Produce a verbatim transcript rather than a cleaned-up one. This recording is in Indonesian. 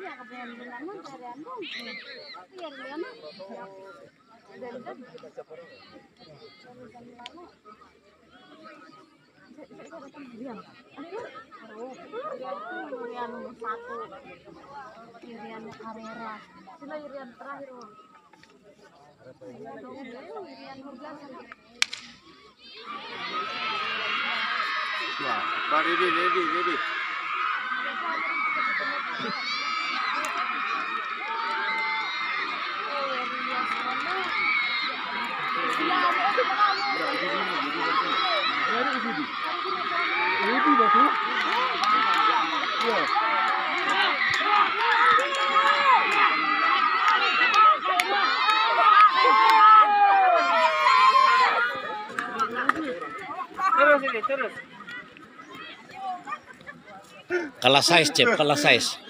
Irian Carrera. Sila Irian terakhir. Ya, ready, ready, ready. Ready, batu. Ya. Kalah size, Cep, kalah size.